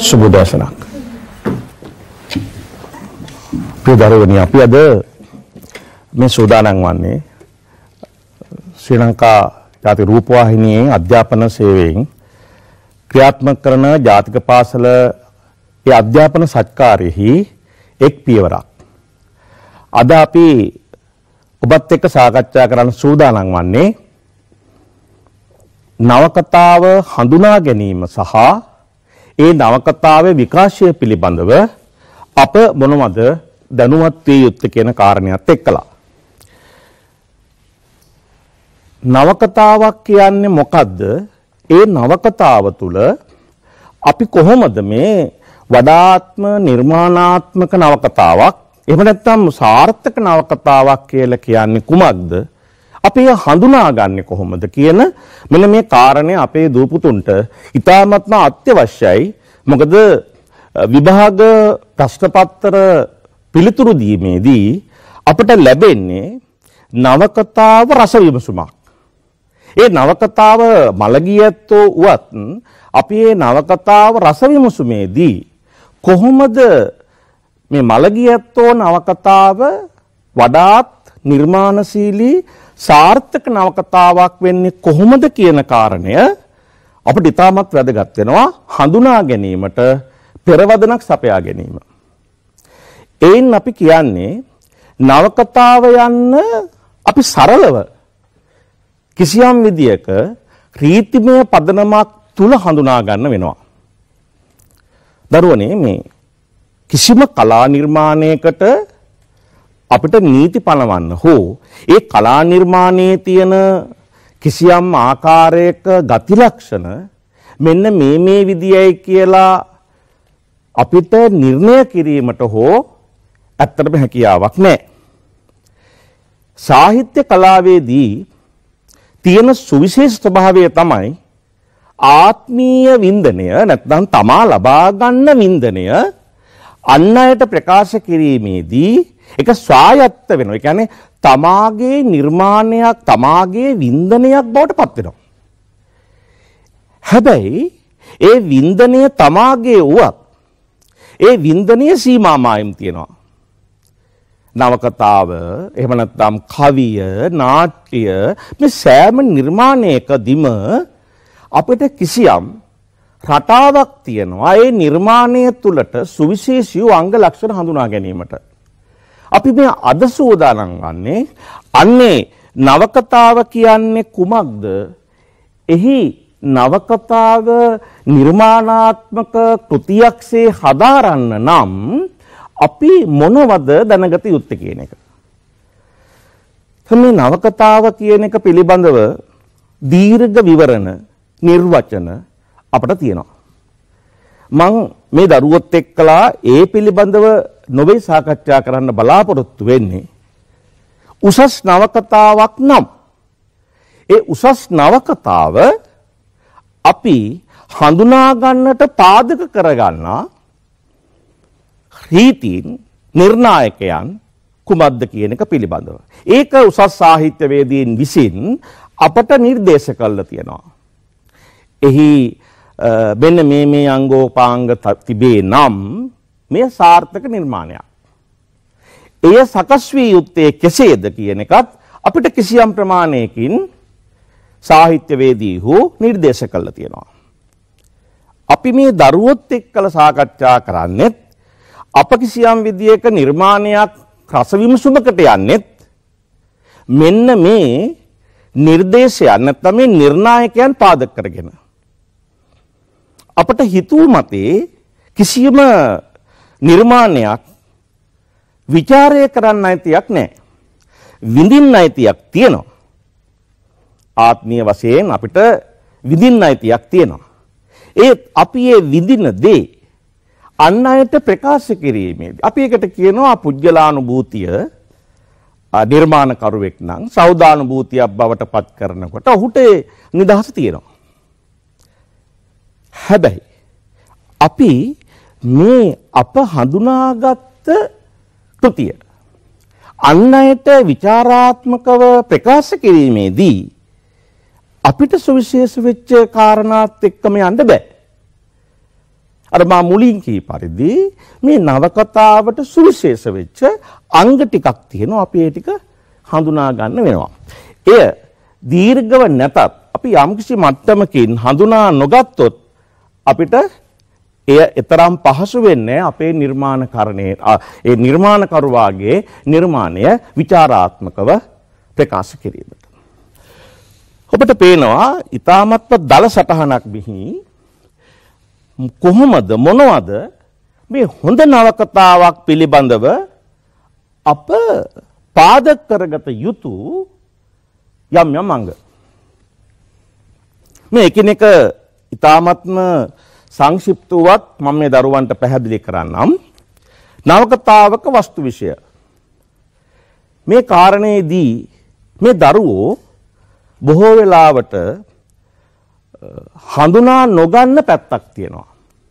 සුබදර්ශනක්. ප්‍රිය දරුවනි, අපි අද මේ සූදානම් වන්නේ ශ්‍රී ලංකා ජාතික රූපවාහිනියේ අධ්‍යාපන සේවයෙන් ක්‍රියාත්මක කරන ජාතික පාසල ඒ අධ්‍යාපන සත්කාරයෙහි එක් පියවරක්. අද අපි ඔබත් එක්ක සාකච්ඡා කරන්න සූදානම් වන්නේ නවකතාව හඳුනා ගැනීම සහ ඒ නවකතාවේ විකාශය පිළිබඳව අප මොනවද දැනුවත් විය යුත්තේ කියන කාරණයක් එක්කලා. නවකතාවක් කියන්නේ මොකද්ද? ඒ නවකතාව තුළ අපි කොහොමද මේ වඩාත්ම නිර්මාණාත්මක නවකතාවක් එහෙම නැත්නම් සාර්ථක නවකතාවක් කියලා කියන්නේ කුමක්ද? අපි හඳුනාගන්නේ කොහොමද කියන මෙන්න මේ කාරණේ අපේ දූපුතුන්ට ඉතාමත්ම අත්‍යවශ්‍යයි. මොකද විභාග ප්‍රශ්න පත්‍ර පිළිතුරු දීමේදී අපට ලැබෙන්නේ නවකතාව රස විමසුමක්. ඒ නවකතාව මළගියැත්තෝ වුවත් අපි මේ නවකතාව රස විමසුමේදී කොහොමද මේ මළගියැත්තෝ නවකතාව වඩාත් නිර්මාණශීලී සාර්ථක නවකතාවක් වෙන්නේ කොහොමද කියන කාරණය අපිට ඉතාමත් වැදගත් වෙනවා හඳුනා ගැනීමට පෙරවදනක් සපයා ගැනීම. එයින් අපි කියන්නේ නවකතාව යන්න අපි සරලව කිසියම් විදියක රීතිමය පදනමක් තුල හඳුනා ගන්න වෙනවා. දරුවනේ මේ කිසිම කලා නිර්මාණයකට අපිට නීති පනවන්න හෝ ඒ කලා නිර්මාණයේ තියෙන කිසියම් ආකාරයක ගති ලක්ෂණ මෙන්න මේ විදියයි කියලා අපිට නිර්ණය කිරීමට හෝ ඇත්තටම හැකියාවක් නැහැ. සාහිත්‍ය කලාවේදී තියෙන සුවිශේෂ ස්වභාවය තමයි ආත්මීය වින්දනය නැත්නම් තමා ලබා ගන්න වින්දනය අන් අයට ප්‍රකාශ කිරීමේදී ඒක ස්වායත්ත වෙනවා. ඒ කියන්නේ තමාගේ නිර්මාණයක් තමාගේ වින්දනයක් බවට පත් වෙනවා. හැබැයි ඒ වින්දනය තමාගේ වුවත් ඒ වින්දනයේ සීමා මායිම් තියෙනවා. නවකතාව එහෙම නැත්නම් කවිය නාට්‍ය මේ සෑම නිර්මාණයකදීම අපිට කිසියම් රටාවක් තියෙනවා. ඒ නිර්මාණය තුළට සුවිශේෂී අංග ලක්ෂණ හඳුනා ගැනීමට අපි මේ අද සූදානම් වන්නේ අන්නේ නවකතාව කියන්නේ කුමක්ද? එහි නවකතාව නිර්මාණාත්මක කෘතියක්සේ හදාරන්න නම් අපි මොනවද දැනගත යුත්තේ කියන එක. මේ නවකතාව කියන එක පිළිබඳව දීර්ඝ විවරණ නිර්වචන අපට තියෙනවා. මම මේ දරුවොත් එක්කලා ඒ පිළිබඳව නොවේ සාකච්ඡා කරන්න බලාපොරොත්තු වෙන්නේ. උසස් නවකතාවක් නම් ඒ උසස් නවකතාව අපි හඳුනා ගන්නට පාදක කරගන්නා රීතීන් නිර්ණායකයන් කුමක්ද කියන එක පිළිබඳව. ඒක උසස් සාහිත්‍යවේදීන් විසින් අපට නිර්දේශ කළා තියෙනවා. එහි මෙන්න මේ අංගෝපාංග තිබේ නම් මේ සාර්ථක නිර්මාණයක්. එය සකස් වී යුත්තේ කෙසේද කියන එකත් අපිට කිසියම් ප්‍රමාණයකින් සාහිත්‍යවේදීහු නිර්දේශ කළා තියෙනවා. අපි මේ දරුවොත් එක්කලා සාකච්ඡා කරන්නේත් අප කිසියම් විදියක නිර්මාණයක් රස විමසුමකට යන්නේත් මෙන්න මේ නිර්දේශයන් නැත්නම් මේ නිර්ණායකයන් පාදක කරගෙන අපට හිතුව මතේ කිසියම් නිර්මාණයක් විචාරය කරන්න අයිතියක් නැහැ. විඳින්න අයිතියක් තියෙනවා. ආත්මීය වශයෙන් අපිට විඳින්න අයිතියක් තියෙනවා. ඒත් අපි මේ විඳින දේ අන් අයට ප්‍රකාශ කිරීමේදී අපි ඒකට කියනවා පුජ්‍යලානුභූතිය. නිර්මාණකරුවෙක් නම් සෞදානුභූතියක් බවට පත් කරනකොට ඔහුට නිදහස තියෙනවා. හැබැයි අපි මේ අප හඳුනාගත්ත කෘතිය අන් අයට විචාරාත්මකව ප්‍රකාශ කිරීමේදී අපිට සුවිශේෂ වෙච්ච කාරණාත් එක්කම යන්න බෑ. අර මා මුලින් කී පරිදි මේ නවකතාවට සුවිශේෂ වෙච්ච අංග ටිකක් තියෙනවා. අපි ඒ ටික හඳුනා ගන්න වෙනවා. එය දීර්ඝව නැතත් අපි යම්කිසි මට්ටමකින් හඳුනා නොගත්තොත් අපිට එය තරම් පහසු වෙන්නේ අපේ නිර්මාණකරණයේ ඒ නිර්මාණකරුවාගේ නිර්මාණය විචාරාත්මකව ප්‍රකාශ කිරීමට. ඔබට පේනවා ඊ타මත්ව දල සටහනක් බිහි කොහොමද මොනවද මේ හොඳ නවකතාවක් පිළිබඳව අප පාදක කරගත යුතු යම් යම් අංග. මේ එකිනෙක ඊ타මත්ම සංක්ෂිප්තවත් මම මේ දරුවන්ට පැහැදිලි කරන්නම්. නවකතාවක වස්තු විෂය. මේ කාරණේදී මේ දරුවෝ බොහෝ වෙලාවට හඳුනා නොගන්න පැත්තක් තියෙනවා.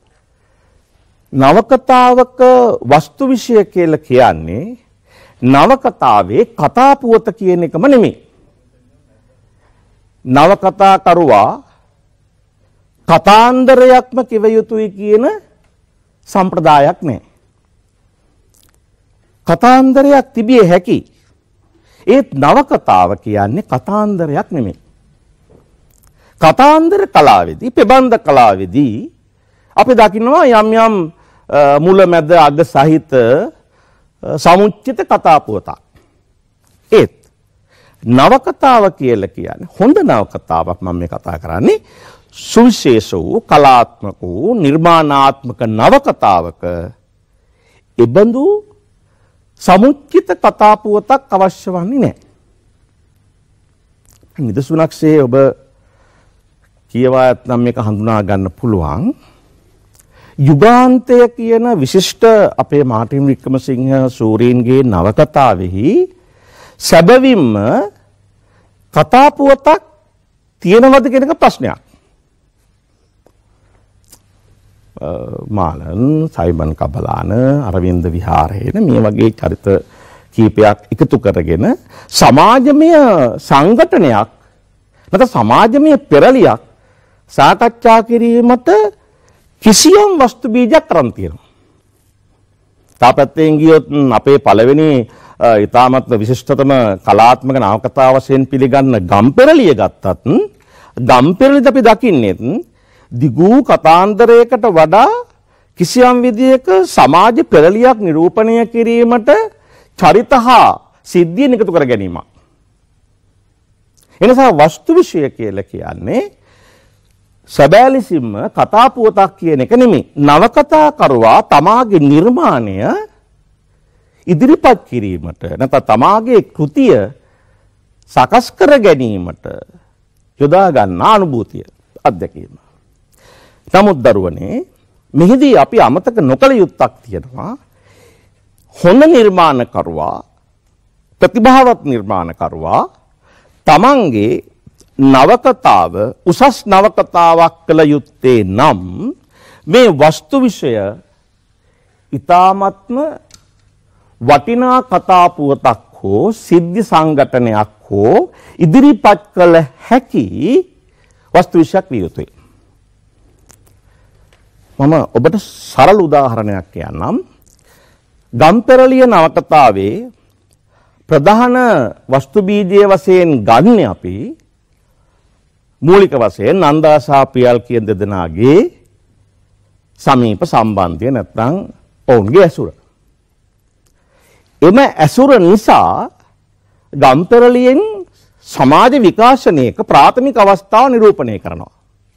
නවකතාවක වස්තු විෂය කියලා කියන්නේ නවකතාවේ කතා පුවත කියන එකම නෙමෙයි. නවකතා කරුවා කතාන්දරයක්ම කිව යුතුයි කියන සම්ප්‍රදායක් නැහැ. කතාන්දරයක් තිබිය හැකි. ඒත් නවකතාව කියන්නේ කතාන්දරයක් නෙමෙයි. කතාන්දර කලාවේදී, ප්‍රබන්ධ කලාවේදී අපි දකිනවා යම් යම් මුල මැද අග සහිත සමුච්චිත කතා පුවතක්. ඒත් නවකතාව කියලා කියන්නේ හොඳ නවකතාවක් මම මේ කතා කරන්නේ සුවිශේෂ වූ කලාත්මක වූ නිර්මාණාත්මක නවකතාවක ඉබඳු සමුච්චිත කතා පුවතක් අවශ්‍ය වන්නේ නැහැ. නිදසුනක්සේ ඔබ කියවා ඇතනම් මේක හඳුනා ගන්න පුළුවන්. යුගාන්තය කියන විශිෂ්ට අපේ මාර්ටින් වික්‍රමසිංහ සූරීන්ගේ නවකතාවෙහි සැබවින්ම කතා පුවතක් තියෙනවද කියන එක ප්‍රශ්නයක්. මාලන්, සයිමන් කබලාන, අරවින්ද විහාරේන මේ වගේ චරිත කීපයක් එකතු කරගෙන සමාජමය සංගঠনයක් නැත්නම් සමාජමය පෙරලියක් සාකච්ඡා කිරීමට කිසියම් වස්තු බීජයක් අරන් තියෙනවා. තාපත්තෙන් ගියොත් අපේ පළවෙනි ඊ타මත්ම විශිෂ්ටතම කලාත්මක නවකතා වශයෙන් පිළිගන්න ගම්පෙරළිය ගත්තත් ගම්පෙරළිද අපි දකින්නේ දිගු කතාන්දරයකට වඩා කිසියම් විදියක සමාජ පෙරලියක් නිරූපණය කිරීමට චරිත හා සිද්ධියන් එකතු කර ගැනීම. එනිසා වස්තු විෂය කියලා කියන්නේ සැබෑ ලෙසින්ම කතා පුවතක් කියන එක නෙමෙයි. නවකතා කරුවා තමාගේ නිර්මාණය ඉදිරිපත් කිරීමට නැත්නම් තමාගේ කෘතිය සකස් කර ගැනීමට යොදා ගන්න අනුභූතිය අත්දැකීම. නමුත් දරුවනේ මෙහිදී අපි අමතක නොකළ යුත්තක් තියෙනවා. හොඳ නිර්මාණකරුවා ප්‍රතිභාවත් නිර්මාණකරුවා තමන්ගේ නවකතාව උසස් නවකතාවක් කළ යුත්තේ නම් මේ වස්තු විෂය ඊ타මත්ම වටිනා කතා පුවතක් හෝ සිද්ධි සංගঠনයක් හෝ ඉදිරිපත් කළ හැකි වස්තු විෂයක් විය යුතුයි. මම ඔබට සරල උදාහරණයක් කියන්නම්. ගම්පෙරළිය නවකතාවේ ප්‍රධාන වස්තු බීජය වශයෙන් ගන්න අපි මූලික වශයෙන් නන්දා සහ පියල් කියන දෙදෙනාගේ සමීප සම්බන්ධය නැත්නම් ඔවුන්ගේ ඇසුර. එම ඇසුර නිසා ගම්පෙරළියෙන් සමාජ විකාශනයක ප්‍රාථමික අවස්ථාව නිරූපණය කරනවා.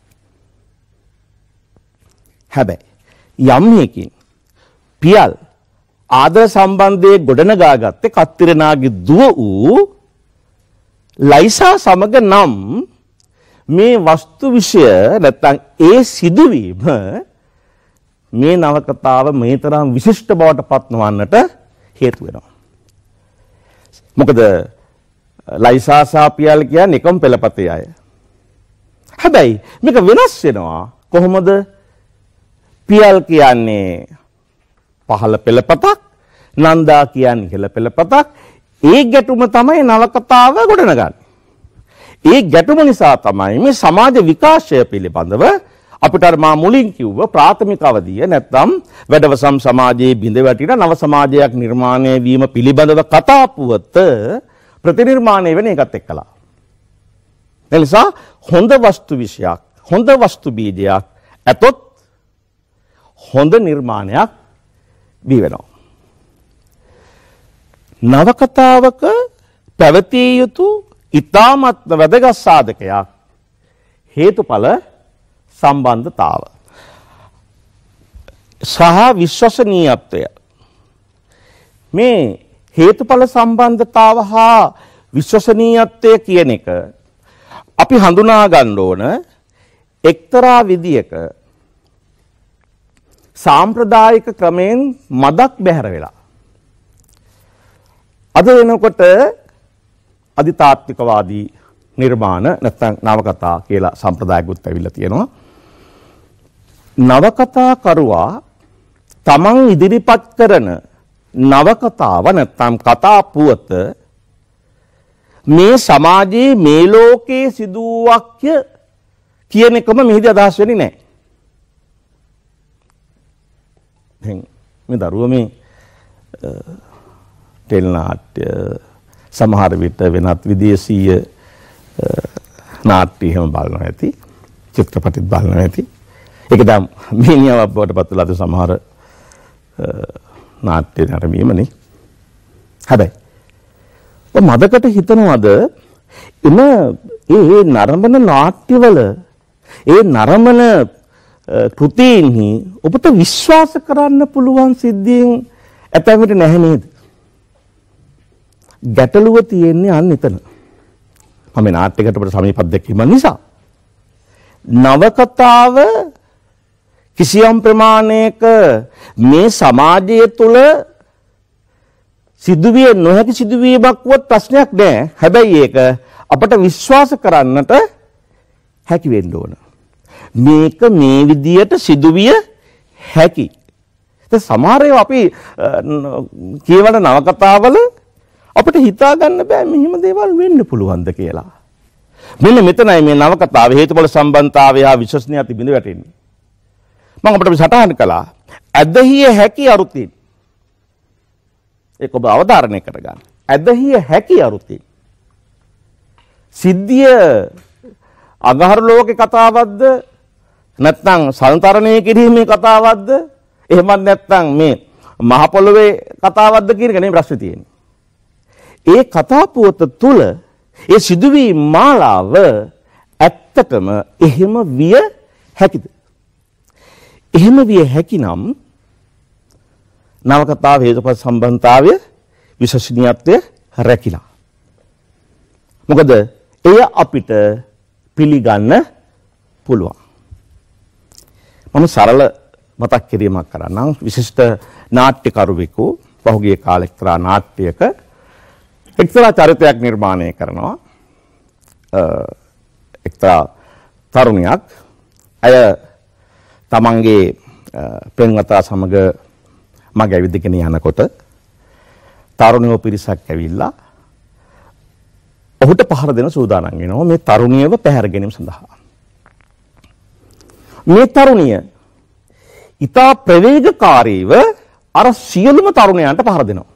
හැබැයි යම් හේකින් පියල් ආදර සම්බන්ධයේ ගොඩනගා ගත්තේ කත්තිරනාගේ දුව වූ ලයිසා සමග නම් මේ වස්තු විෂය නැත්නම් ඒ සිදුවීම මේ නවකතාව මේ තරම් විශිෂ්ට බවට පත්වන්නට හේතු වෙනවා. මොකද ලයිසා සහ පියල් කියන්නේ එකම පෙළපතේ අය. හැබැයි මේක වෙනස් වෙනවා. කොහොමද? පියල් කියන්නේ පහළ පෙළපතක්, නන්දා කියන්නේ ඉහළ පෙළපතක්. ඒ ගැටුම තමයි නවකතාව ගොඩනගන්නේ. ඒ ගැටුම නිසා තමයි මේ සමාජ විකාශය පිළිබඳව අපිට අර මා මුලින් කිව්ව ප්‍රාථමික අවධිය නැත්නම් වැඩවසම් සමාජයේ බිඳ වැටින නව සමාජයක් නිර්මාණය වීම පිළිබඳව කතා පුවත ප්‍රතිනිර්මාණය වෙන එකත් එක්කලා. ඒ නිසා හොඳ වස්තු විෂයක්, හොඳ වස්තු බීජයක් ඇතොත් හොඳ නිර්මාණයක් බිහි වෙනවා. නවකතාවක පැවතිය යුතු ඉතාමත් වැදගත් සාධකයක් හේතුඵල සම්බන්ධතාව සහ විශ්වසනීයත්වය. මේ හේතුඵල සම්බන්ධතාව හා විශ්වසනීයත්වය කියන එක අපි හඳුනා ගන්න ඕන එක්තරා විදියක සාම්ප්‍රදායික ක්‍රමයෙන් මදක් බැහැර වෙලා. අද වෙනකොට අධිතාත්විකවාදී නිර්මාණ නැත්නම් නවකතා කියලා සම්ප්‍රදායකුත් ඇවිල්ලා තියෙනවා. නවකතා කරුවා තමන් ඉදිරිපත් කරන නවකතාව නැත්නම් කතා පුවත මේ සමාජයේ මේ ලෝකයේ සිදුවුවක් කියන එකම මෙහිදී අදහස් වෙන්නේ නැහැ. දැන් මේ දරුවෝ මේ ටෙල් නාට්‍ය සමහර විට වෙනත් විදේශීය නාට්‍ය එහෙම බලනවා ඇති, චිත්‍රපටිත් බලනවා ඇති. ඒක දැන් මීනියාවක් බවට පත් වෙලා තියෙන සමහර නාට්‍ය නරඹීමනේ. හැබැයි මදකට හිතනවද එම ඒ නරඹන නාට්‍යවල ඒ නරඹන කෘතීන්හි ඔබට විශ්වාස කරන්න පුළුවන් සිද්ධීන් ඇතැම් විට නැහැ නේද? ගැටලුව තියෙන්නේ අන්න එතන. මම නාට්‍යයකට අපිට සමීපත් දැකීම නිසා නවකතාව කිසියම් ප්‍රමාණයක මේ සමාජය තුළ සිදුවිය නොහැකි සිදුවීමක් වත් ප්‍රශ්නයක් නෑ. හැබැයි ඒක අපට විශ්වාස කරන්නට හැකි වෙන්න ඕන. මේක මේ විදියට සිදුවිය හැකි. ඒ සමහර ඒවා අපි කියවන නවකතාවල අපිට හිතා ගන්න බෑ මෙහෙම දේවල් වෙන්න පුළුවන්ද කියලා. මෙන්න මෙතනයි මේ නවකතාවේ හේතුඵල සම්බන්ධතාවය හා විශ්වසනීයත්වය බිඳ වැටෙන්නේ. මම අපිට සටහන් කළා ඇදහිය හැකි අරුතින්. ඒක ඔබ අවධාරණය කරගන්න. ඇදහිය හැකි අරුතින්. සිද්ධිය අගහරු ලෝකේ කතාවක්ද නැත්නම් සංතරණය කිරීමේ කතාවක්ද එහෙමත් නැත්නම් මේ මහ පොළොවේ කතාවක්ද කියන එක නෙමෙයි ප්‍රශ්නේ තියෙන්නේ. ඒ කතා පුවත තුල ඒ සිදුවීම් මාලාව ඇත්තටම එහෙම විය හැකිද? එහෙම විය හැකිනම් නවකතාව හේතුඵල සම්බන්ධතාවය විශ්වසනීයත්වය රැකිලා. මොකද එය අපිට පිළිගන්න පුළුවන්. මම සරල මතක් කිරීමක් කරන්නම්. විශිෂ්ට නාට්‍යකරුවෙකු පහුගිය කාලේ එක්තරා නාට්‍යයක එක්තරා චරිතයක් නිර්මාණය කරනවා. එක්තරා තරුණියක් අය තමන්ගේ පෙම්වතා සමග මග ඇවිදගෙන යනකොට තරුණියෝ පිරිසක් ඇවිල්ලා ඔහුට පහර දෙන සූදානම් වෙනවා මේ තරුණියව පැහැර ගැනීම සඳහා. මේ තරුණිය ඉතා ප්‍රවේගකාරීව අර සියලුම තරුණයන්ට පහර දෙනවා.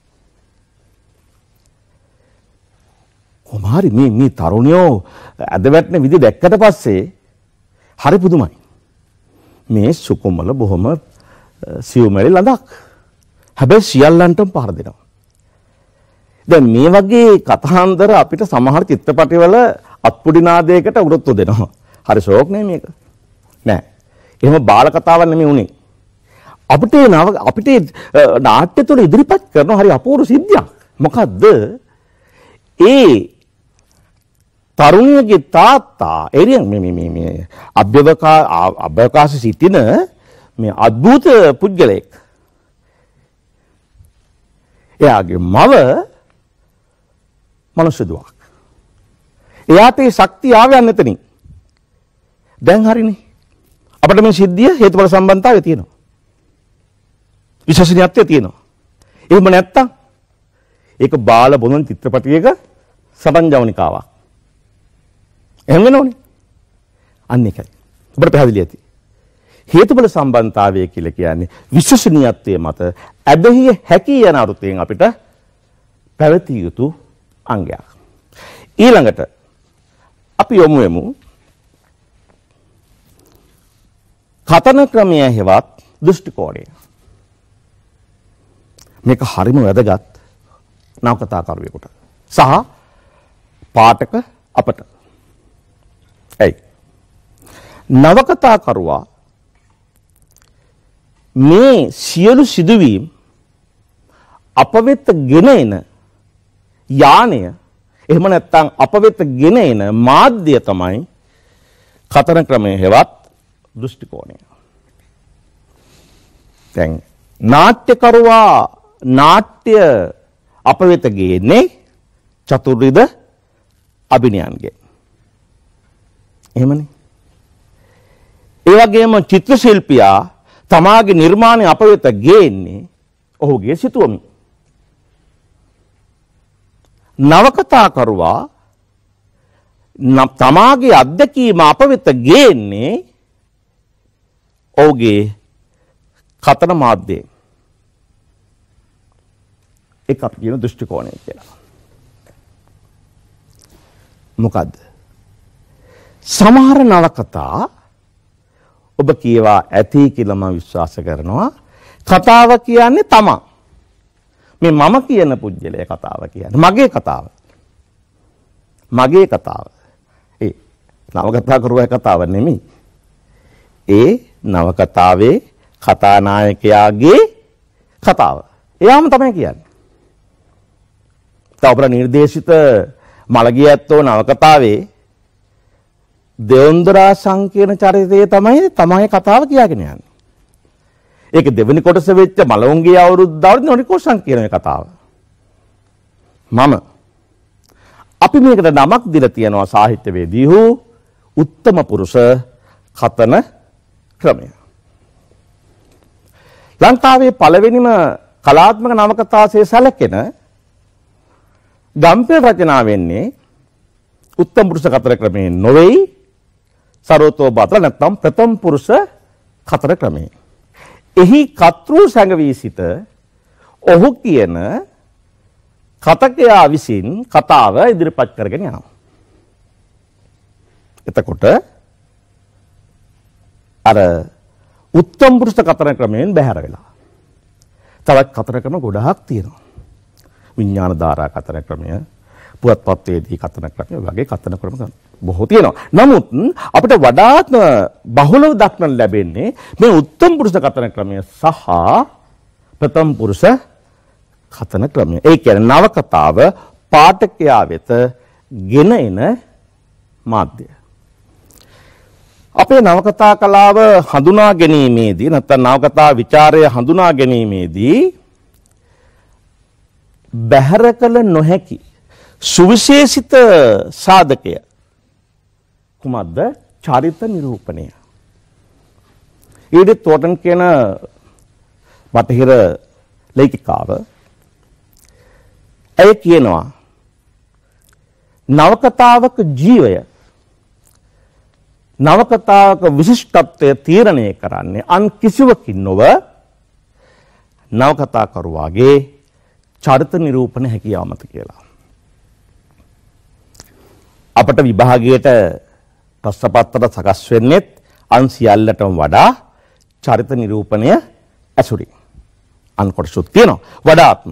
කොමාරි මේ තරුණියෝ ඇද වැටෙන විදිහ දැක්කට පස්සේ හරි පුදුමයි. මේ සුකුමල බොහොම සියුමැලි ළඳක්. හැබැයි සියල්ලන්ටම පහර දෙනවා. දැන් මේ වගේ කතාන්දර අපිට සමහර චිත්‍රපටිවල අත්පුඩි නාදයකට උරොත්තු දෙනවා. හරි ෂෝක් නේ මේක. නෑ. එහෙම බාල කතාවක් නෙමෙයි උනේ. අපිට නාට්‍ය තුළ ඉදිරිපත් කරන හරි අපූර්ව සිද්ධියක්. මොකද්ද? ඒ තරුණියගේ තාත්තා එරියන් මේ අභ්‍යවකාශ සිටින මේ අద్భుත පුද්ගලයෙක්. එයාගේ මව මනුෂ්‍ය දුවක්. එයාට ඒ ශක්තිය ආවයන් එතනින්. දැන් හරිනේ. අපිට මේ සිද්ධිය හේතුඵල සම්බන්ධතාවය තියෙනවා. විශ්වසනීයත්වය තියෙනවා. එහෙම නැත්තම් ඒක බාල බොනන චිත්‍රපටයක සටන් ජවනිකාවක්. එහෙම වෙනවනේ. අන්න ඒකයි. ඔබට පැහැදිලි ඇති. හේතුඵල සම්බන්ධතාවය කියලා කියන්නේ විශ්වසනීයත්වයේ මත ඇබ්බැහිය හැකි යන අර්ථයෙන් අපිට පැවතිය යුතු අංගයක්. ඊළඟට අපි යොමු වෙමු කතන ක්‍රමය හෙවත් දෘෂ්ටි කෝණය. මේක හරිම වැදගත් නවකතාකරුවෙකුට සහ පාඨක අපට. ඇයි? නවකතාකරුවා මේ සියලු සිදුවීම් අප වෙත ගෙන එන යානය එහෙම නැත්නම් අප වෙත ගෙන එන මාධ්‍ය තමයි කතන ක්‍රමය හෙවත් දෘෂ්ටි කෝණය. දැන් නාට්‍යකරුවා නාට්‍ය අප වෙත ගේන්නේ චතුර්විධ අභිනයන්ගෙන්. එහෙමනේ. ඒ වගේම චිත්‍ර ශිල්පියා තමාගේ නිර්මාණය අප වෙත ගේන්නේ ඔහුගේ සිතුවමින්. නවකතාකරුවා තමාගේ අත්දැකීම අප වෙත ගේන්නේ ඔහුගේ කතන මාධ්‍යයෙන්. ඒක අපි කියන දෘෂ්ටි කෝණය කියලා. මොකද්ද? සමහර නවකතා ඔබ කියවා ඇති කියලා මම විශ්වාස කරනවා. කතාව කියන්නේ තමා. මේ මම කියන පුජ්‍යලයේ කතාව කියන්නේ. මගේ කතාව. මගේ කතාව. ඒ නවකතාකරුවාගේ කතාව නෙමෙයි. ඒ නවකතාවේ කතානායකයාගේ කතාව. එයාම තමයි කියන්නේ. තවපර නිර්දේශිත මළගිය ඇත්තෝ නවකතාවේ දෙවොන්දරා සංකීර්ණ චරිතය තමයි කතාව කියාගෙන යන්නේ. ඒක දෙවෙනි කොටස වෙච්ච මලවුන්ගේ අවුරුද්දවල නොනිකෝ සංකීර්ණ කතාව. අපි මේකට නමක් දීලා තියෙනවා සාහිත්‍යවේදීහු උත්තම පුරුෂ කතන ක්‍රමය. ලංකාවේ පළවෙනිම කලාත්මක නවකතාසේ සැලකෙන ගම්පෙල් රචනා වෙන්නේ උත්තම පුරුෂ කතන ක්‍රමයෙන් නොවේයි සරෝතෝ බතල නැත්නම් ප්‍රථම පුරුෂ කතන ක්‍රමයෙන්. එහි කතෘ සැඟවී සිට ඔහු කියන කතකයා විසින් කතාව ඉදිරිපත් කරගෙන යනවා. එතකොට අර උත්තම පුරුෂ කතන ක්‍රමයෙන් බැහැර වෙලා. තවත් කතන ක්‍රම ගොඩාක් තියෙනවා. විඥාන ධාරා කතන ක්‍රමය, පුවත්පත්වේදී කතන ක්‍රමය වගේ කතන ක්‍රම බොහෝ තියෙනවා. නමුත් අපිට වඩාත්ම බහුලව දක්නට ලැබෙන්නේ මේ උත්තම පුරුෂ කතන ක්‍රමය සහ ප්‍රථම පුරුෂ කතන ක්‍රමය. ඒ කියන්නේ නවකතාව පාඨකයා වෙත ගෙන එන මාධ්‍ය. අපේ නවකතා කලාව හඳුනා ගැනීමේදී නැත්නම් නවකතා විචාරය හඳුනා ගැනීමේදී බැහැර කළ නොහැකි සුවිශේෂිත සාධකය කුමක්ද? චරිත නිරූපණය. ඊඩිත් තෝටන් කියන බටහිර ලේඛිකාව ඇය කියනවා නවකතාවක ජීවය නවකතාවක විශිෂ්ටත්වය තීරණය කරන්නේ අන් කිසිවකින් නොව නවකතාකරුවාගේ චරිත නිරූපණ හැකියාව මත කියලා. අපට විභාගයට ප්‍රශ්න පත්‍ර සකස් වෙන්නේ අන් සියල්ලටම වඩා චරිත නිරූපණය ඇසුරින්. අන් කොටසුත් තියෙනවා වඩාත්ම.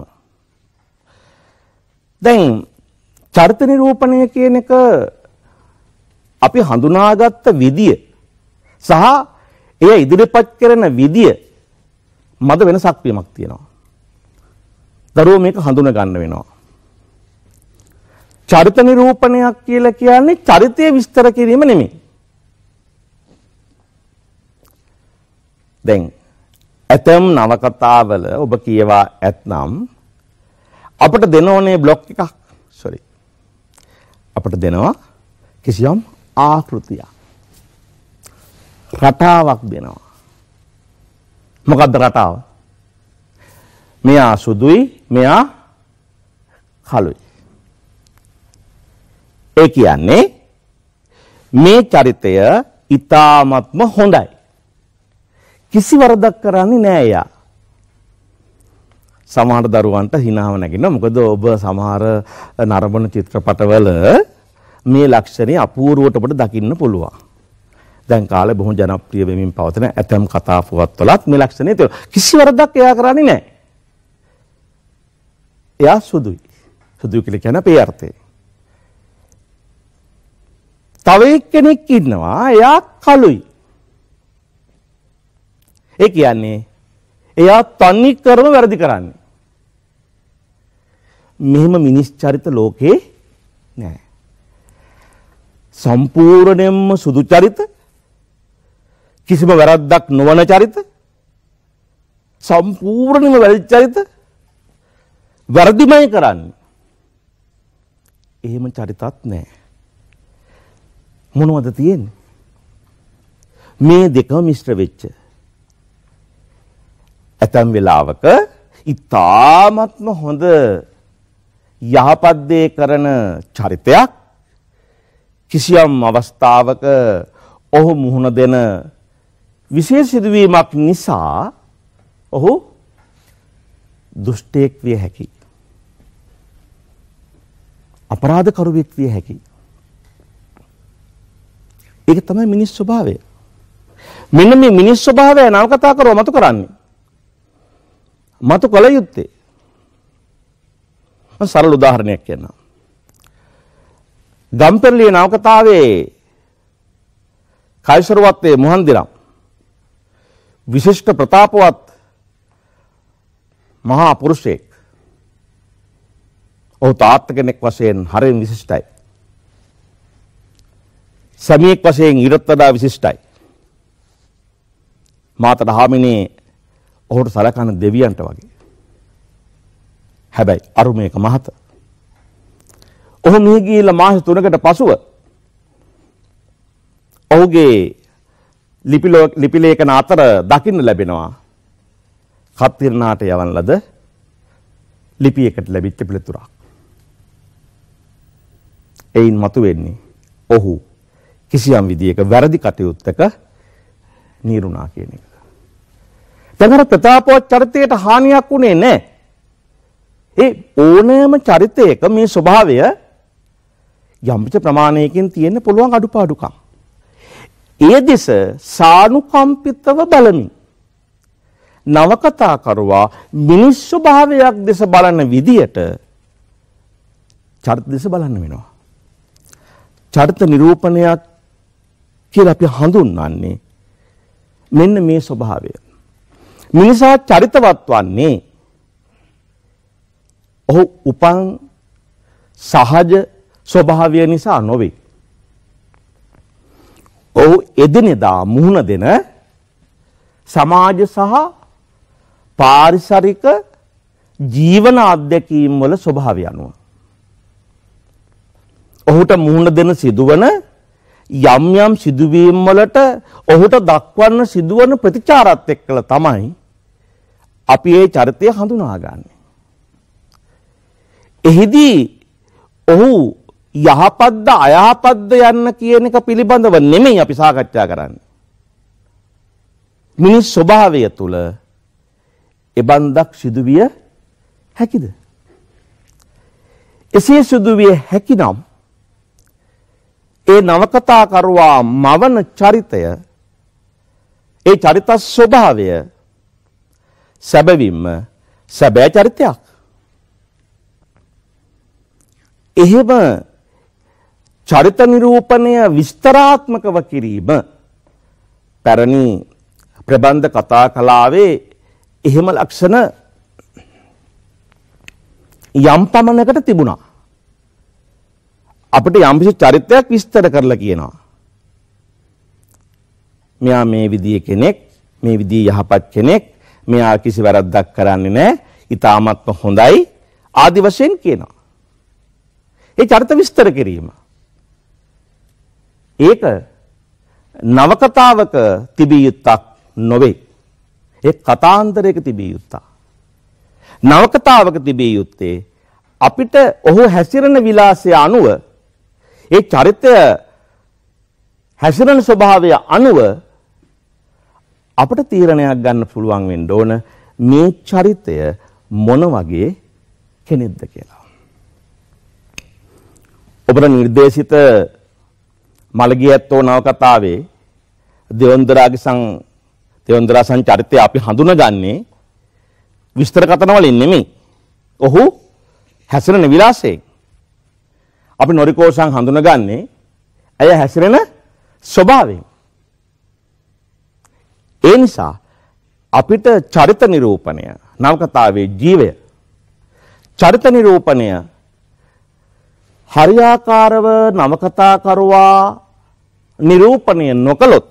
දැන් චරිත නිරූපණය කියන එක අපි හඳුනාගත්ත විදිය සහ එය ඉදිරිපත් කරන විදිය මත වෙනසක් වීමක් තියෙනවා. දරුවෝ මේක හඳුන ගන්න වෙනවා. චරිත නිරූපණයක් කියලා කියන්නේ චරිතය විස්තර කිරීම නෙමෙයි. දැන් ඇතම් නවකතාවල ඔබ කියවා ඇතනම් අපිට දෙන ඕනේ බ්ලොක් එකක්. අපිට දෙනවා කිසියම් ආකෘතියක්. රටාවක් දෙනවා. මොකද්ද රටාව? මෙයා සුදුයි, මෙයා කළුයි. ඒ කියන්නේ මේ චරිතය ඊ타ත්ම හොඳයි. කිසි වරදක් කරන්නේ නෑ එයා. සමහර දරුවන්ට හිනාව නැගිනවා. මොකද ඔබ සමහර නරඹන චිත්‍රපටවල මේ ලක්ෂණය අපූර්වට ඔබට දකින්න පුළුවන්. දැන් කාලේ බොහොම ජනප්‍රිය වෙමින් පවතින ඇතම් කතා පුවත්වලත් මේ ලක්ෂණය තියෙනවා. කිසි වරදක් එයා කරන්නේ නෑ. එයා සුදුයි. සුදුයි කියලා කියන අපේ අර්ථය. තව එක්කෙනෙක් ඉන්නවා එයා කළුයි. ඒ කියන්නේ එයා තනි කරම වැරදි කරන්නේ. මෙහෙම මිනිස් චරිත ලෝකේ නෑ. සම්පූර්ණයෙන්ම සුදු චරිත, කිසිම වැරද්දක් නොවන චරිත, සම්පූර්ණයෙන්ම වැරදි චරිත, වැරදිමයි කරන්නේ. එහෙම චරිතත් නෑ. මොනවද තියෙන්නේ? මේ දෙකම මිශ්‍ර වෙච්ච. ඇතම් වෙලාවක ඊ타ත්ම හොඳ යහපත් දේ කරන චරිතයක් කිසියම් අවස්ථාවක ඔහු මුහුණ දෙන විශේෂ සිදුවීමක් නිසා ඔහු දුෂ්ටයෙක් විය හැකියි. අපරාධකරුවෙක් විය හැකියි. ඒක තමයි මිනිස් ස්වභාවය. මෙන්න මේ මිනිස් ස්වභාවය නවකතා කරව මතු කරන්නේ. මතු කළ යුත්තේ. මම සරල උදාහරණයක් කියන්නම්. ගම්පෙරළිය නවකතාවේ කයිසරුවත්තේ මුහන්දිරම් විශිෂ්ට ප්‍රතාපවත් මහා පුරුෂයෙක්. ඔහු තාත්ත කෙනෙක් වශයෙන් හරිම විශිෂ්ටයි. සමියෙක් වශයෙන් ඊටත් වඩා විශිෂ්ටයි. මාතට හාමිනේ ඔහුට සලකන දෙවියන්ට වගේ. හැබැයි අරුමේක මහත. ඔහු මිය ගිහිල්ලා මාස 3කට පසුව ඔහුගේ ලිපි ලේඛන අතර දකින්න ලැබෙනවා කත්තිරණාට යවන ලද ලිපියකට ලැබිච්ච පිළිතුරක්. එයින් මතුවෙන්නේ ඔහු කිසියම් විදියක වැරදි කටයුත්තක නිරුණා කියන එක. දැන් අර ප්‍රතාපවත් චරිතයට හානියක් උනේ නැහැ. ඒ ඕනෑම චරිතයක මේ ස්වභාවය යම්කිසි ප්‍රමාණයකින් තියෙන්න පුළුවන් අඩුපාඩුකම්. ඒ දෙස සානුකම්පිතව බලමින් නවකතා කරුවා මිනිස් ස්වභාවයක් දෙස බලන විදියට චරිත දෙස බලන්න වෙනවා. චරිත නිරූපණයක් කියලා අපි හඳුන්වන්නේ මෙන්න මේ ස්වභාවය. මිනිසා චරිතවත් වන්නේ ඔහු උපන් සහජ ස්වභාවය නිසා නොවේ. ඔහු එදිනෙදා මුහුණ දෙන සමාජ සහ පාරිසරික ජීවන අත්දැකීම් වල ස්වභාවය අනුව. ඔහුට මුහුණ දෙන සිදුවන යම් යම් සිදුවීම් වලට ඔහුට දක්වන්න සිදුවන ප්‍රතිචාරات එක්කලා තමයි අපි ඒ චරිතය හඳුනාගන්නේ. එහිදී ඔහු යහපත්ද අයහපත්ද යන්න කියන එක පිළිබඳව නෙමෙයි අපි සාකච්ඡා කරන්නේ. මිනිස් ස්වභාවය තුළ එබන්දක් සිදුවිය හැකිද? එසේ සිදුවිය හැකිනම් ඒ නවකතා කරුවා මවන චරිතය ඒ චරිත ස්වභාවය සැබවින්ම සැබෑ චරිතයක්. එහෙම චරිත නිරූපණය විස්තරාත්මකව කිරීම පැරණි ප්‍රබන්ධ කතා කලාවේ එහෙම ලක්ෂණ යම් පමණකට තිබුණා. අපිට යම්කිසි චරිතයක් විස්තර කරලා කියනවා. මෙයා මේ විදිහේ කෙනෙක්, මේ විදිහේ යහපත් කෙනෙක්, මෙයා කිසි වැරද්දක් කරන්නේ නැහැ, ඊටාත්ම හොඳයි ආදි වශයෙන් කියනවා. ඒ චරිත විස්තර කිරීම. ඒක නවකතාවක තිබිය යුත්තක් නොවේ. ඒ කතාන්තරයක තිබිය යුත්තක්. නවකතාවක තිබිය යුත්තේ අපිට ඔහු හැසිරෙන විලාසය අනුව ඒ චරිතය හැසිරෙන ස්වභාවය අනුව අපට තීරණයක් ගන්න පුළුවන් වෙන්න ඕන මේ චරිතය මොන වගේ කෙනෙක්ද කියලා. ඔබට නිර්දේශිත මළගියැත්තෝ නවකතාවේ දෙවන්දරාසන් චරිතය අපි හඳුනගන්නේ විස්තර කතන වලින් නෙමෙයි. ඔහු හැසිරෙන විලාසයෙන්. අපි නොරිකෝසන් හඳුනගන්නේ ඇය හැසිරෙන ස්වභාවයෙන්. ඒ නිසා අපිට චරිත නිරූපණය නවකතාවේ ජීවය චරිත නිරූපණය හරියාකාරව නවකතාකරුවා නිරූපණය නොකළොත්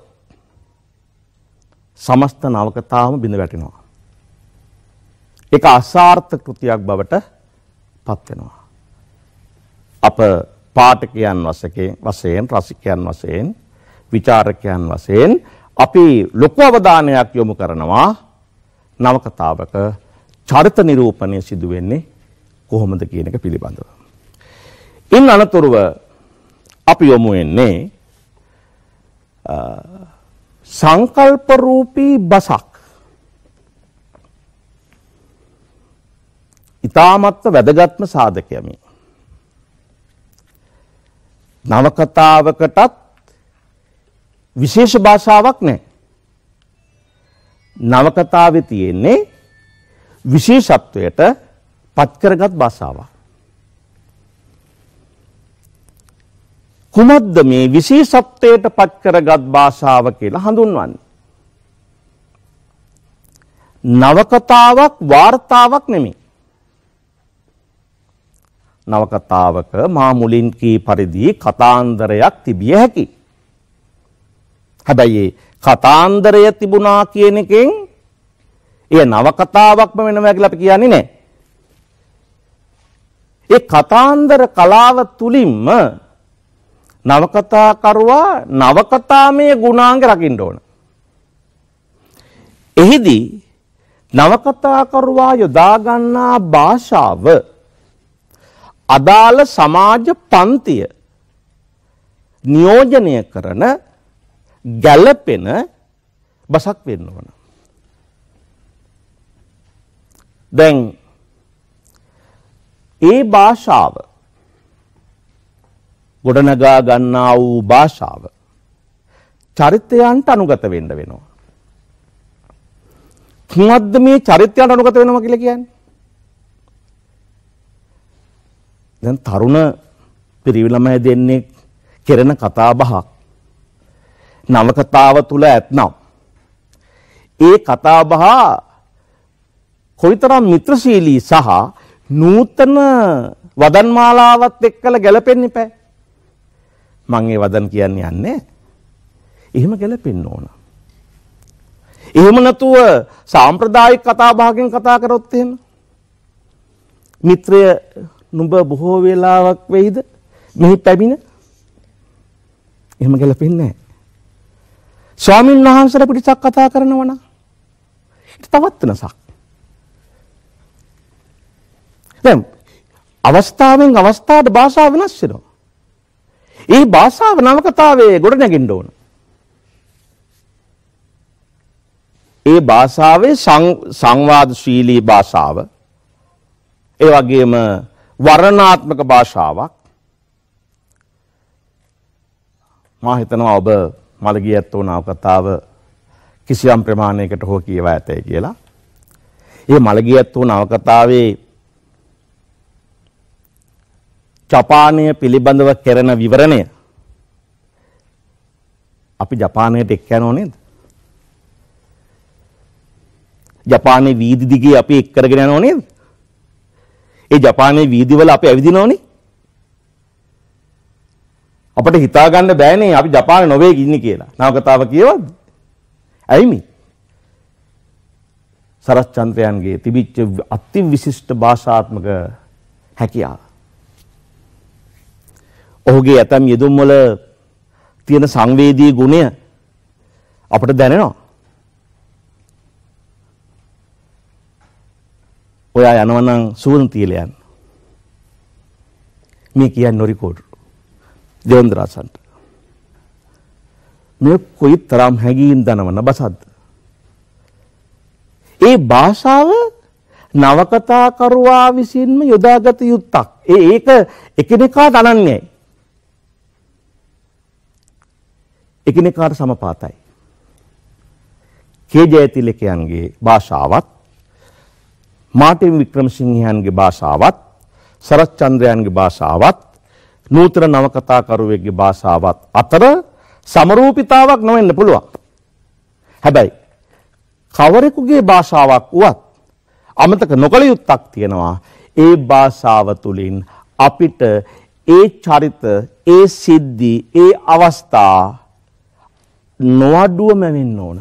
සමස්ත නවකතාවම බිඳ වැටෙනවා. ඒක අසාර්ථක කෘතියක් බවට පත් වෙනවා. අප පාඨකයන් වශයෙන් රසිකයන් වශයෙන් විචාරකයන් වශයෙන් අපි ලොකු අවධානයක් යොමු කරනවා නවකතාවක චරිත නිරූපණය සිදු වෙන්නේ කොහොමද කියන එක පිළිබඳව. ඉන් අනතුරුව අපි යොමු වෙන්නේ සංකල්ප රූපී බසක්. ඊ타මත්ව වැදගත්ම සාධකයමි. නවකතාවකටත් විශේෂ භාෂාවක් නැහැ. නවකතාවේ තියෙන්නේ විශේෂත්වයට පත් කරගත් භාෂාවක්. කුමක්ද මේ විශේෂත්වයට පත් කරගත් භාෂාව කියලා හඳුන්වන්නේ? නවකතාවක් වාර්තාවක් නෙමෙයි. නවකතාවක මා මුලින් කී පරිදි කතාන්දරයක් තිබිය හැකියි. හැබැයි කතාන්දරය තිබුණා කියන එකෙන් එය නවකතාවක්ම වෙනවා කියලා අපි කියන්නේ නැහැ. ඒ කතාන්දර කලාව තුලින්ම නවකතාකරුවා නවකතාමය ගුණාංග රකින්න ඕන. එහිදී නවකතාකරුවා යොදා ගන්නා භාෂාව අදාළ සමාජ පන්තිය නියෝජනය කරන ගැළපෙන බසක් වෙන්න ඕන. දැන් ඒ භාෂාව ගොඩනගා ගන්නා වූ භාෂාව චරිතයන්ට අනුගත වෙන්න වෙනවා. මොකද්ද මේ චරිතයන්ට අනුගත වෙනවා කියලා කියන්නේ? දැන් තරුණ පිරිවිලමයි දෙන්නේ කෙරෙන කතා බහක් නවකතාව තුල ඇතනම් ඒ කතා බහ කොයිතරම් මිත්‍රශීලී සහ නූතන වදන් මාලාවත් එක්කලා ගැලපෙන්නේ නැහැ. මම ඒ වදන් කියන්නේ යන්නේ. එහෙම ගැලපෙන්න ඕන. එහෙම නැතුව සාම්ප්‍රදායික කතා බහකින් කතා කරොත් එහෙම මිත්‍රය නුඹ බොහෝ වේලාවක් වෙයිද මෙහි පැමිණ? එහෙම ගැලපෙන්නේ නැහැ. ස්වාමීන් වහන්සේලා පිටසක් කතා කරනවා නම් ඒක තවත් වෙනසක්. දැන් අවස්ථාවෙන් අවස්ථාවට භාෂාව වෙනස් වෙනවා. ඒ භාෂාව නවකතාවේ ගොඩ නැගෙන්න ඕන. ඒ භාෂාවේ සංවාදශීලී භාෂාව, ඒ වගේම වර්ණනාත්මක භාෂාවක්. මා හිතනවා ඔබ මළගියැත්තෝ නවකතාව කිසියම් ප්‍රමාණයකට හෝ කියවා ඇතයි කියලා. ඒ මළගියැත්තෝ නවකතාවේ ජපානය පිළිබඳව කෙරෙන විවරණය අපි ජපානයට එක්ක යනව නේද? ජපානයේ වීදි දිගේ අපි එක් කරගෙන යනව නේද? ඒ ජපානයේ වීදිවල අපි ඇවිදිනවනේ. අපිට හිතා ගන්න බෑනේ අපි ජපානයේ නොවේ ඉන්නේ කියලා. නවකතාව කියවද්ද? ඇයි මේ? සරච්චන්ද්‍රයන්ගේ තිබිච්ච අති විශිෂ්ට භාෂාත්මක හැකියාව. ඔහුගේ ඇතම් යෙදුම් වල තියෙන සංවේදී ගුණය අපට දැනෙනවා. ඔයා යනවා නම් සුවඳ තියලා යන්න. මේ කියන්නේ නොරිකෝඩ් දෙවන්දරාසන්ට. මේ කොයි තරම් හැඟීම් දනවන බසක්ද? ඒ භාෂාව නවකතාකරුවා විසින්ම යොදාගත යුත්තක්. ඒක එකිනෙකාට අනන්‍යයි. එකිනෙකාට සමපාතයි. කේ.ජයතිලකයන්ගේ භාෂාවත් මාර්ටින් වික්‍රමසිංහයන්ගේ භාෂාවත් සරච්චන්ද්‍රයන්ගේ භාෂාවත් නූතන නවකතාකරුවෙක්ගේ භාෂාවත් අතර සමරූපීතාවක් නොවෙන්න පුළුවන්. හැබැයි කවරෙකුගේ භාෂාවක් වුවත් අමතක නොකළ යුත්තක් තියෙනවා. ඒ භාෂාව තුළින් අපිට ඒ චරිත, ඒ සිද්ධි, ඒ අවස්ථා නොඅඩුවම වෙන්න ඕන.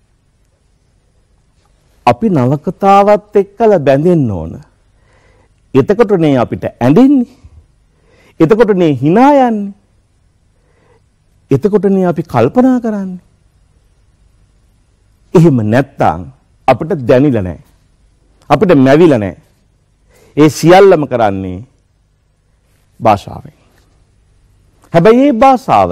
අපි නවකතාවත් එක්කලා බැඳෙන්න ඕන. එතකොටනේ අපිට ඇඬෙන්නේ. එතකොටනේ hina යන්නේ. එතකොටනේ අපි කල්පනා කරන්නේ. එහෙම නැත්තම් අපිට දැනිලා නැහැ. අපිට මැවිලා නැහැ. ඒ සියල්ලම කරන්නේ භාෂාවෙන්. හැබැයි මේ භාෂාව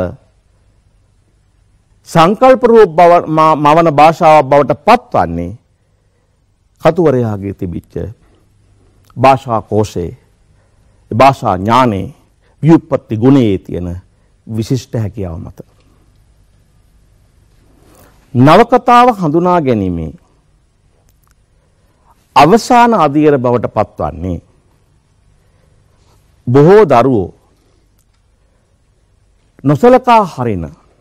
සංකල්ප රූප මවන භාෂාවක් බවට පත්වන්නේ කතුවරයාගේ තිබිච්ච භාෂා කෝෂයේ, භාෂා ඥානයේ, ව්‍යුත්පත්ති ගුණයේ තියෙන විශිෂ්ට හැකියාව මත. නවකතාව හඳුනා ගැනීමේ අවසාන අධීර බවට පත්වන්නේ බොහෝ දරුවෝ නොසලකා හරින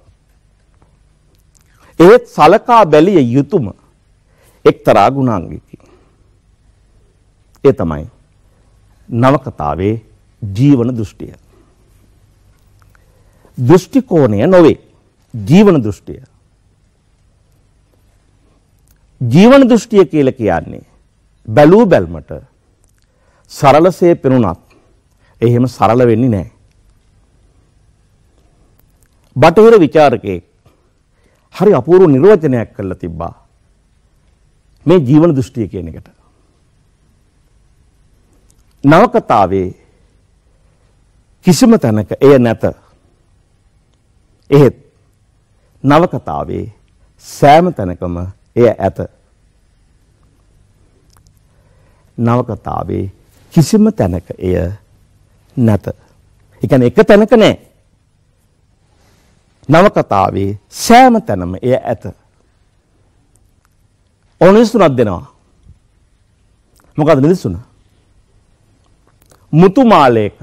ඒත් සලකා බැලිය යුතුම එක්තරා ගුණාංගයකි. ඒ තමයි නවකතාවේ ජීවන දෘෂ්ටිය. දෘෂ්ටි කෝණය නොවේ, ජීවන දෘෂ්ටිය. ජීවන දෘෂ්ටිය කියලා කියන්නේ බැලූ බැල්මට සරලසේ පෙනුනත් එහෙම සරල වෙන්නේ නැහැ. බටහිර විචාරකයෙක් හරි අපූර්ව නිර්වචනයක් කරලා තිබ්බා මේ ජීවන දෘෂ්ටිය කියන එකට. නවකතාවේ කිසිම තැනක එය නැත. එහෙත් නවකතාවේ සෑම තැනකම එය ඇත. නවකතාවේ කිසිම තැනක එය නැත. ඒ කියන්නේ එක තැනක නැහැ. නවකතාවේ සෑම තැනම එය ඇත. ඕනෙසුණක් දෙනවා. මොකද්ද නිදසුන? මුතුමාලයක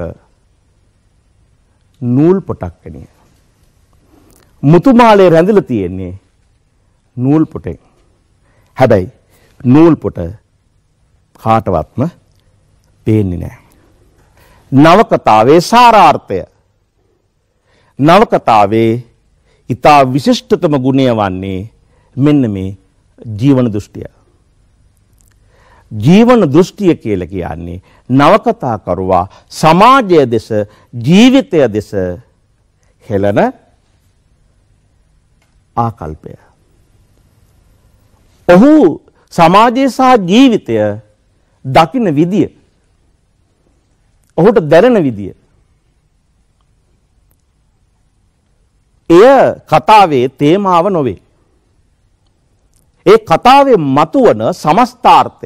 නූල් පොටක් වෙනිය. මුතුමාලේ රැඳිලා තියෙන්නේ නූල් පොටෙන්. හැබැයි නූල් පොට කාටවත්ම පේන්නේ නැහැ. නවකතාවේ සාරාර්ථය, නවකතාවේ ඊතා විශිෂ්ටතම ගුණය වන්නේ මෙන්න මේ ජීවන දෘෂ්ටිය. ජීවන දෘෂ්ටිය කියලා කියන්නේ නවකතා කරුවා සමාජය දෙස, ජීවිතය දෙස හෙළන ආකල්පය. ඔහු සමාජය සහ ජීවිතය දකින්න විදිය, ඔහුට දැනෙන විදිය, එය කතාවේ තේමාව නොවේ. ඒ කතාවේ මතුවන සමස්තාර්ථය.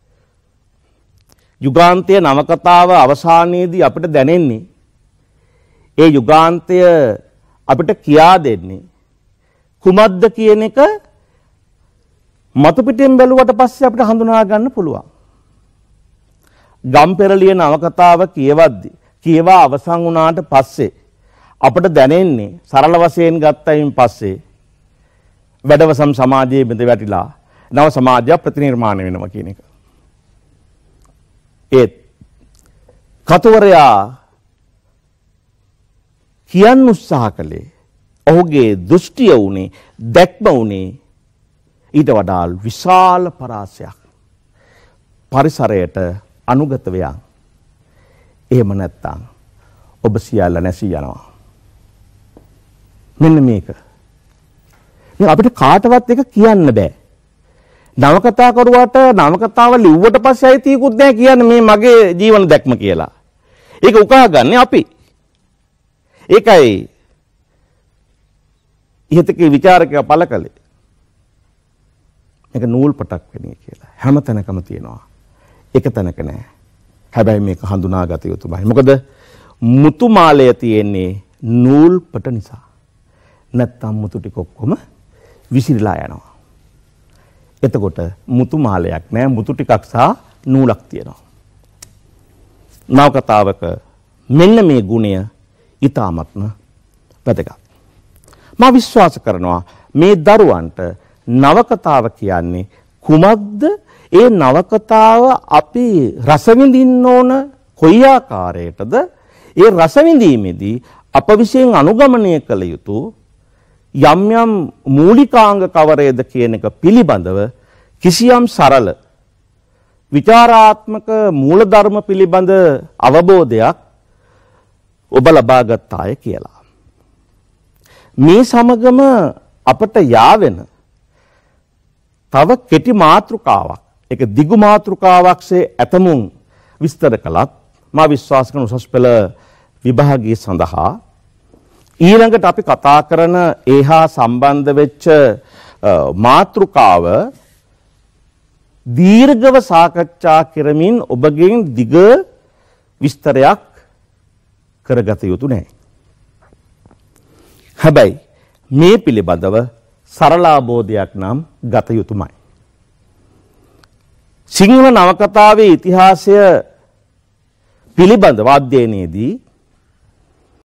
යුගාන්තය නවකතාව අවසානයේදී අපිට දැනෙන්නේ, ඒ යුගාන්තය අපිට කියා දෙන්නේ කුමක්ද කියන එක මතු පිටින් බැලුවට පස්සේ අපිට හඳුනා ගන්න පුළුවන්. ගම්පෙරළිය නවකතාව කියවා අවසන් වුණාට පස්සේ අපිට දැනෙන්නේ සරල වශයෙන් ගත්තයින් පස්සේ වැඩවසම් සමාජයේ බිඳ වැටිලා නව සමාජයක් ප්‍රතිනිර්මාණය වෙනවා කියන එක. ඒත් කතුවරයා කියන්න උත්සාහ කළේ, ඔහුගේ දෘෂ්ටිය උනේ, දැක්ම උනේ ඊට වඩා විශාල පරාසයක් පරිසරයට අනුගත වෙයන්. එහෙම නැත්තම් ඔබ සියල්ල නැසී යනවා. මෙන්න මේක. මේ අපිට කාටවත් එක කියන්න බෑ. නවකතා කරුවාට නවකතාව ලිව්වට පස්සේ අයිතියකුත් නැහැ කියන්නේ මේ මගේ ජීවන දැක්ම කියලා. ඒක උකහාගන්නේ අපි. ඒකයි ඉහතකේ විචාරකයා පළ කළේ. මේක නූල් පටක් වෙන්නේ කියලා. හැම තැනකම තියෙනවා. එක තැනක නෑ. හැබැයි මේක හඳුනාගත යුතුමයි. මොකද මුතු මාලය තියෙන්නේ නූල් පට නිසා. නැත්තම් මුතු ටික ඔක්කොම විසිරලා යනවා. එතකොට මුතු මාලයක් නෑ, මුතු ටිකක් සහ නූලක් තියෙනවා. නවකතාවක මෙන්න මේ ගුණය ඊ타මත්ම වැදගත්. මා විශ්වාස කරනවා මේ දරුවන්ට නවකතාව කියන්නේ කුමක්ද? ඒ නවකතාව අපි රස විඳින්න ඕන කොයි ආකාරයටද? ඒ රස විඳීමේදී අප විසින් අනුගමනය කළ යුතු යම් යම් මූලිකාංග කවරේද කියන එක පිළිබඳව කිසියම් සරල විචාරාත්මක මූලධර්ම පිළිබඳ අවබෝධයක් ඔබ ලබාගත් අය කියලා. මේ සමගම අපට යාවෙන තව කෙටි මාතෘකාවක්, ඒක දිගු මාතෘකාවක්සේ ඇතමුන් විස්තර කළත් මා විශ්වාස කරන උසස් පෙළ විභාගය සඳහා ඊළඟට අපි කතා කරන ඒහා සම්බන්ධ වෙච්ච මාතෘකාව දීර්ඝව සාකච්ඡා කරමින් ඔබගෙන් දිග විස්තරයක් කරගත යුතු නැහැ. හැබැයි මේ පිළිබඳව සරල අවබෝධයක් නම් ගත යුතුමයි. සිංහල නවකතාවේ ඉතිහාසය පිළිබඳව අධ්‍යයනයේදී